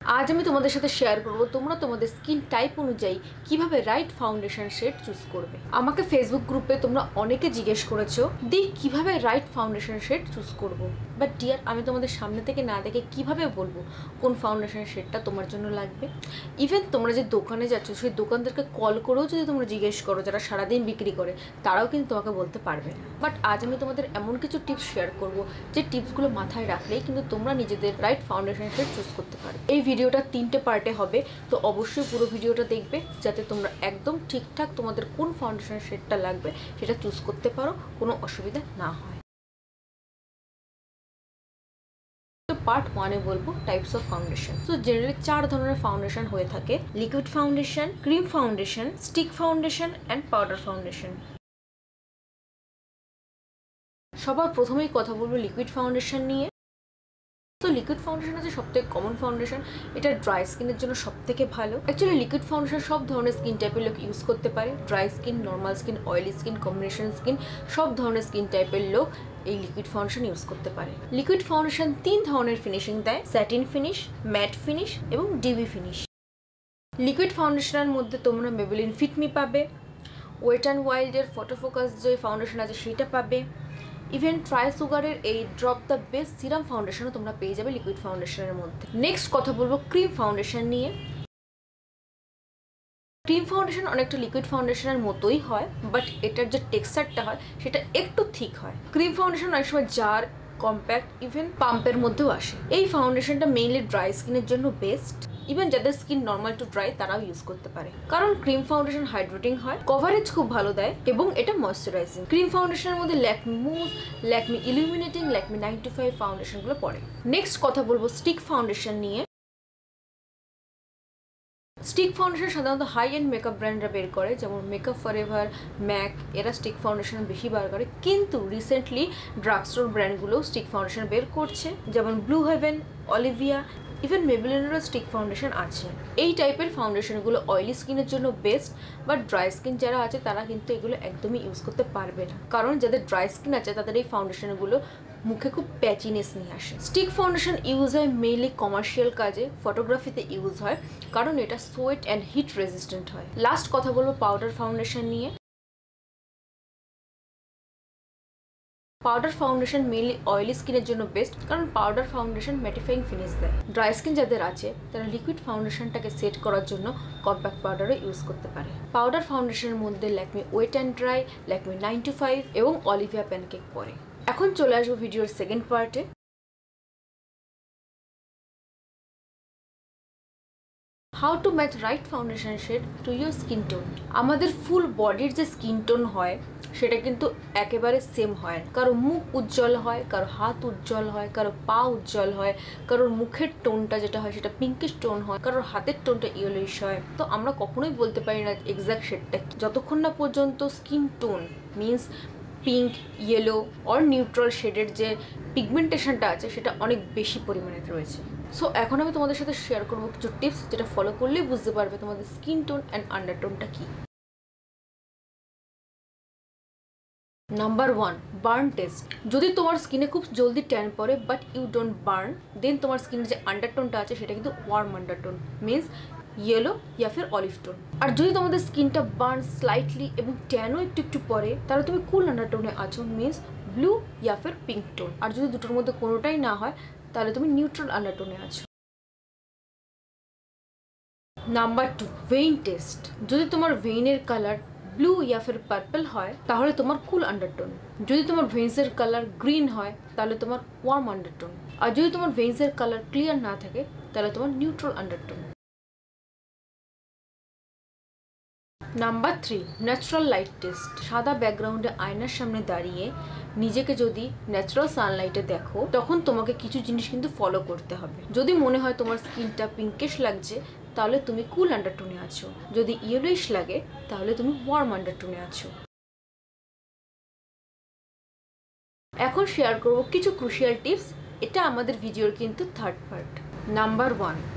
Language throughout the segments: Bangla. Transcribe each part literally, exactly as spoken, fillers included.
आज আমি তোমাদের সাথে শেয়ার করব তোমরা তোমাদের স্কিন টাইপ অনুযায়ী কিভাবে রাইট ফাউন্ডেশন শেড চুজ করবে। আমাকে ফেসবুক গ্রুপে তোমরা অনেকে জিজ্ঞেস করেছো দি কিভাবে রাইট ফাউন্ডেশন শেড চুজ করব। বাট ডিয়ার, আমি তোমাদের সামনে থেকে না দেখে কিভাবে বলবো কোন ফাউন্ডেশন শেডটা তোমার জন্য লাগবে। ইভেন তোমরা যে দোকানে যাচ্ছ সেই দোকানদারকে কল করেও যদি তোমরা জিজ্ঞেস করো, যারা সারাদিন বিক্রি করে, তারাও কিন্তু তোমাকে বলতে পারবে না। বাট আজ আমি তোমাদের এমন কিছু টিপস শেয়ার করব যে টিপসগুলো মাথায় রাখলেই কিন্তু তোমরা নিজেদের রাইট ফাউন্ডেশন শেড চুজ করতে পারবে। এই ভিডিওটা তিনটে পার্টে হবে, তো অবশ্যই পুরো ভিডিওটা দেখবে যাতে তোমরা একদম ঠিকঠাক তোমাদের কোন ফাউন্ডেশন শেডটা লাগবে সেটা চুজ করতে পারো, কোনো অসুবিধা না হয়। তো পার্ট ওয়ানে বলবো টাইপস অফ ফাউন্ডেশন। তো জেনারেলি চার ধরনের ফাউন্ডেশন হয়ে থাকে: liquid foundation, cream foundation, stick foundation and powder foundation. সবার প্রথমেই কথা বলবো লিকুইড ফাউন্ডেশন নিয়ে। তো লিকুইড ফাউন্ডেশন আছে সবথেকে কমন ফাউন্ডেশন, এটা ড্রাই স্কিনের জন্য সবথেকে ভালো। অ্যাকচুয়ালি লিকুইড ফাউন্ডেশন সব ধরনের স্কিন টাইপের লোক ইউজ করতে পারে। Dry skin, normal skin, oily skin, combination skin, সব ধরনের স্কিন টাইপের লোক এই লিকুইড ফাউন্ডেশন ইউজ করতে পারে। লিকুইড ফাউন্ডেশন তিন ধরনের ফিনিশিং দেয়: স্যাটিন ফিনিশ, ম্যাট ফিনিশ এবং ডিবি ফিনিশ। লিকুইড ফাউন্ডেশনের মধ্যে তোমরা মেবেলিন ফিট মি পাবে, ওয়েট অ্যান্ড ওয়াইল্ডের ফটো ফোকাস যে ফাউন্ডেশন আছে সেটা পাবে। ইভেন ট্রাই সুগারের এই ড্রপ দ্য বেস্ট সিরাম ফাউন্ডেশনও তোমরা পেয়ে যাবে লিকুইড ফাউন্ডেশনের মধ্যে। নেক্সট কথা বলবো ক্রিম ফাউন্ডেশন নিয়ে। ক্রিম ফাউন্ডেশন অনেকটা লিকুইড ফাউন্ডেশনের মতোই হয়, বাট এটার যে টেক্সচারটা হয় সেটা একটু থিক হয়। ক্রিম ফাউন্ডেশন অনেক সময় জার, কম্প্যাক্ট, ইভেন পাম্পের মধ্যেও আসে। এই ফাউন্ডেশনটা মেইনলি ড্রাই স্কিনের জন্য বেস্ট। ইভেন যাদের স্কিন নর্মাল টু ড্রাই তারাও ইউজ করতে পারে, কারণ ক্রিম ফাউন্ডেশন হাইড্রেটিং হয়, কভারেজ খুব ভালো দেয় এবং এটা ময়শ্চারাইজিং। ক্রিম ফাউন্ডেশনের মধ্যে ল্যাকমি মুভ, Lakme illuminating, Lakme ninety five ফাউন্ডেশনগুলো পড়ে। নেক্সট কথা বলবো স্টিক ফাউন্ডেশন নিয়ে। স্টিক ফাউন্ডেশন সাধারণত হাই এন্ড মেকআপ ব্র্যান্ডরা বের করে, যেমন মেকআপ ফরএভার, ম্যাক, এরা স্টিক ফাউন্ডেশন বেশি বার করে। কিন্তু রিসেন্টলি ড্রাগ স্টোর ব্র্যান্ডগুলোও স্টিক ফাউন্ডেশন বের করছে, যেমন ব্লু হেভেন, অলিভিয়া, ইভেন মেবেলিনেরও স্টিক ফাউন্ডেশন আছে। এই টাইপের ফাউন্ডেশনগুলো অয়েলি স্কিনের জন্য বেস্ট, বাট ড্রাই স্কিন যারা আছে তারা কিন্তু এগুলো একদমই ইউজ করতে পারবে না, কারণ যাদের ড্রাই স্কিন আছে তাদের এই ফাউন্ডেশনগুলো মুখে খুব প্যাচিনেস নিয়ে আসে। স্টিক ফাউন্ডেশন ইউজ হয় মেইনলি কমার্শিয়াল কাজে, ফটোগ্রাফিতে ইউজ হয়, কারণ এটা সোয়েট অ্যান্ড হিট রেজিস্ট্যান্ট হয়। লাস্ট কথা বলবো পাউডার ফাউন্ডেশন নিয়ে। পাউডার ফাউন্ডেশন মেইনলি অয়েলি স্কিনের জন্য বেস্ট, কারণ পাউডার ফাউন্ডেশন ম্যাটিফাইং ফিনিশ দেয়। ড্রাই স্কিন যাদের আছে তারা লিকুইড ফাউন্ডেশনটাকে সেট করার জন্য কম্প্যাক্ট পাউডারও ইউজ করতে পারে। পাউডার ফাউন্ডেশনের মধ্যে Lakme wet and dry, Lakme ninety five এবং অলিভিয়া প্যানকেক পড়ে। এখন চলে আসবো ভিডিওর সেকেন্ড পার্টে। How to match right foundation shade to your skin tone. আমাদের ফুল বডির যে স্কিন টোন হয় সেটা কিন্তু একেবারে সেম হয় না। কারো মুখ উজ্জ্বল হয়, কারো হাত উজ্জ্বল হয়, কারো পা উজ্জ্বল হয়, কারোর মুখের টোনটা যেটা হয় সেটা পিঙ্কিশ টোন হয়, কারোর হাতের টোনটা ইয়েলোইশ হয়। তো আমরা কখনোই বলতে পারি না এক্স্যাক্ট শেডটা, যতক্ষণ না পর্যন্ত skin tone means pink, yellow or neutral শেডের যে পিগমেন্টেশনটা আছে সেটা অনেক বেশি পরিমাণে রয়েছে। সো এখন আমি তোমাদের সাথে শেয়ার করবো কিছু টিপস, যেটা ফলো করলেই বুঝতে পারবে তোমাদের স্কিন টোন অ্যান্ড আন্ডারটোনটা কি। Number one, burn test. যদি তোমার স্কিনে খুব জলদি ট্যান পড়ে but you don't burn, then তোমার স্কিনের যে আন্ডারটোনটা আছে সেটা কিন্তু ওয়ার্ম আন্ডারটোন মিনস ইয়েলো ইয়া ফির অলিভ টোন। আর যদি তোমাদের স্কিনটা বার্ন স্লাইটলি এবং ট্যানও একটু একটু পরে, তাহলে তুমি কুল আন্ডারটোনে আছো মিনস ব্লু ইয়া ফির পিঙ্ক টোন। আর যদি দুটোর মধ্যে কোনোটাই না হয় তাহলে তুমি নিউট্রাল আন্ডারটোনে আছো। Number two, vein test. যদি তোমার ভেইনের কালার ব্লু ইয়া ফির পার্পল হয় তাহলে তোমার কুল আন্ডারটোন। যদি তোমার ভেইন্সের কালার গ্রিন হয় তাহলে তোমার ওয়ার্ম আন্ডারটোন। আর যদি তোমার ভেইন্সের কালার ক্লিয়ার না থাকে তাহলে তোমার neutral undertone. Number three, natural light test. সাদা ব্যাকগ্রাউন্ডে আয়নার সামনে দাঁড়িয়ে নিজেকে যদি ন্যাচারাল সানলাইটে দেখো তখন তোমাকে কিছু জিনিস কিন্তু ফলো করতে হবে। যদি মনে হয় তোমার স্কিনটা পিঙ্কিশ লাগছে তাহলে তুমি কুল আন্ডারটোনে আছো, যদি ইয়েলোইশ লাগে তাহলে তুমি ওয়ার্ম আন্ডারটোনে আছো। এখন শেয়ার করব কিছু ক্রুশিয়াল টিপস, এটা আমাদের ভিডিওর কিন্তু থার্ড পার্ট। নাম্বার ওয়ান,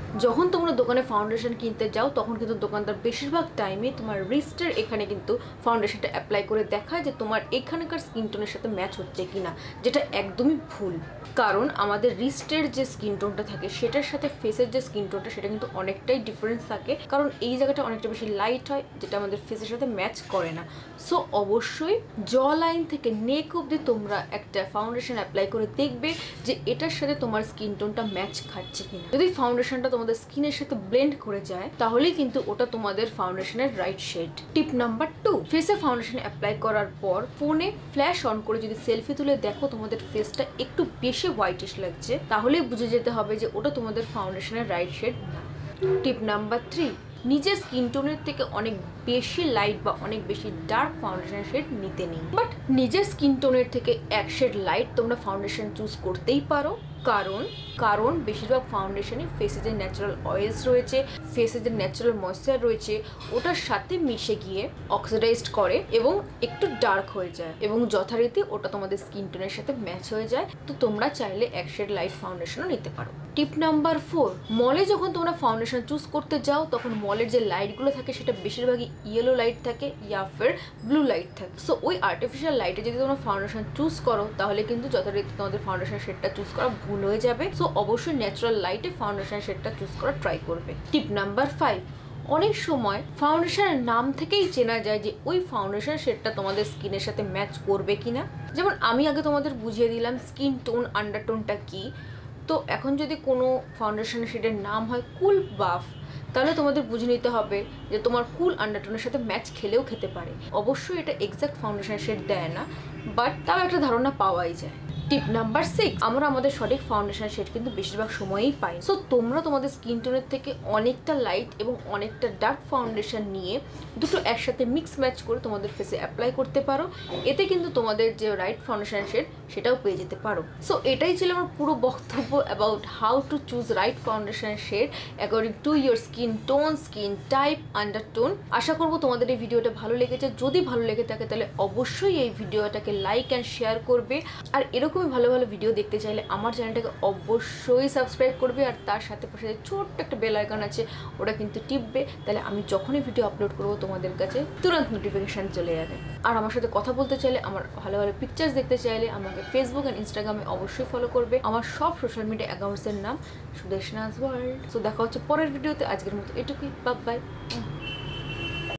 যখন তোমরা দোকানে ফাউন্ডেশন কিনতে যাও তখন কিন্তু দোকানদার বেশিরভাগ টাইমে তোমার রিস্টের এখানে কিন্তু ফাউন্ডেশনটা অ্যাপ্লাই করে দেখায় যে তোমার এখানকার স্কিন টোনের সাথে ম্যাচ হচ্ছে কিনা, যেটা একদমই ভুল। কারণ আমাদের রিস্টের যে স্কিন টোনটা থাকে সেটার সাথে ফেসের যে স্কিন টোনটা সেটা কিন্তু অনেকটাই ডিফারেন্স থাকে, কারণ এই জায়গাটা অনেকটা বেশি লাইট হয় যেটা আমাদের ফেসের সাথে ম্যাচ করে না। সো অবশ্যই জ লাইন থেকে নেক অবধি তোমরা একটা ফাউন্ডেশন অ্যাপ্লাই করে দেখবে যে এটার সাথে তোমার স্কিন টোনটা ম্যাচ খাচ্ছে কিনা। যদি ফাউন্ডেশনটা তোমাদের স্কিনের সাথে ব্লেন্ড করে যায় তাহলেই কিন্তু ওটা তোমাদের ফাউন্ডেশনের right shade. Tip number two, ফেসে ফাউন্ডেশন অ্যাপ্লাই করার পর ফোনে ফ্ল্যাশ অন করে যদি সেলফি তুলে দেখো তোমাদের ফেসটা একটু বেশি হোয়াইটিশ লাগছে, তাহলেই বুঝে যেতে হবে যে ওটা তোমাদের ফাউন্ডেশনের রাইট শেড না। টিপ নাম্বার থ্রি, নিজের স্কিন টোনের থেকে অনেক বেশি লাইট বা অনেক বেশি ডার্ক ফাউন্ডেশন শেড নিতে নেই। বাট নিজের স্কিন টোনের থেকে এক শেড লাইট তোমরা ফাউন্ডেশন চুজ করতেই পারো, কারণ কারণ বেশিরভাগ ফাউন্ডেশনে ফেসে যে ন্যাচারাল অয়েলস রয়েছে, ফেসে যে ন্যাচারাল ময়েশ্চার রয়েছে ওটার সাথে মিশে গিয়ে অক্সিডাইজড করে এবং একটু ডার্ক হয়ে যায় এবং যথারীতি ওটা তোমাদের স্কিন টোনের সাথে ম্যাচ হয়ে যায়। তো তোমরা চাইলে এক শেড লাইট ফাউন্ডেশনও নিতে পারো। টিপ নাম্বার ফোর, মলে যখন তোমরা ফাউন্ডেশন চুজ করতে যাও তখন মলের যে লাইটগুলো থাকে সেটা বেশিরভাগই ইয়েলো লাইট থাকে ইয়া ফের ব্লু লাইট থাকে। সো ওই আর্টিফিশিয়াল লাইটে যদি তোমরা ফাউন্ডেশন চুজ করো তাহলে কিন্তু যথারীতি তোমাদের ফাউন্ডেশন শেডটা চুজ করা ভুল হয়ে যাবে। সো অবশ্যই ন্যাচারাল লাইটে ফাউন্ডেশন শেডটা চুজ করা ট্রাই করবে। টিপ নাম্বার ফাইভ, অনেক সময় ফাউন্ডেশনের নাম থেকেই চেনা যায় যে ওই ফাউন্ডেশন শেডটা তোমাদের স্কিনের সাথে ম্যাচ করবে কিনা। যেমন আমি আগে তোমাদের বুঝিয়ে দিলাম স্কিন টোন আন্ডারটোনটা কি। তো এখন যদি কোনো ফাউন্ডেশন শেডের নাম হয় কুল বাফ, তাহলে তোমাদের বুঝে নিতে হবে যে তোমার কুল আন্ডারটোনের সাথে ম্যাচ খেলেও খেতে পারে। অবশ্যই এটা এক্সাক্ট ফাউন্ডেশন শেড দেয় না, বাট তাও একটা ধারণা পাওয়াই যায়। টিপ নাম্বার সিক্স, আমরা আমাদের সঠিক ফাউন্ডেশন শেড কিন্তু বেশিরভাগ সময়ই পাই। সো তোমরা তোমাদের স্কিন টোনের থেকে অনেকটা লাইট এবং অনেকটা ডার্ক ফাউন্ডেশন নিয়ে দুটো একসাথে মিক্স ম্যাচ করে তোমাদের ফেসে অ্যাপ্লাই করতে পারো। এতে কিন্তু তোমাদের যে রাইট ফাউন্ডেশন শেড সেটাও পেয়ে যেতে পারো। সো এটাই ছিল আমার পুরো বক্তব্য about how to choose right foundation shade according to your skin tone, skin type, undertone. আশা করবো তোমাদের এই ভিডিওটা ভালো লেগেছে। যদি ভালো লেগে থাকে তাহলে অবশ্যই এই ভিডিওটাকে লাইক অ্যান্ড শেয়ার করবে। আর এরকম ভালো ভালো ভিডিও দেখতে চাইলে আমার চ্যানেলটাকে অবশ্যই সাবস্ক্রাইব করবে আর তার সাথে পাশে ছোট্ট একটা বেল আইকন আছে ওটা কিন্তু টিপবে, তাহলে আমি যখনই ভিডিও আপলোড করবো তোমাদের কাছে তুরন্ত নোটিফিকেশান চলে যাবে। আর আমার সাথে কথা বলতে চাইলে, আমার ভালো ভালো পিকচার্স দেখতে চাইলে আমাকে ফেসবুক অ্যান্ড ইনস্টাগ্রামে অবশ্যই ফলো করবে। আমার সব সোশ্যাল মিডিয়া অ্যাকাউন্টসের নাম সুদেশনাস ওয়ার্ল্ড। সো দেখা হচ্ছে পরের ভিডিওতে। আজকের মতো এটুকুই, বাই বাই।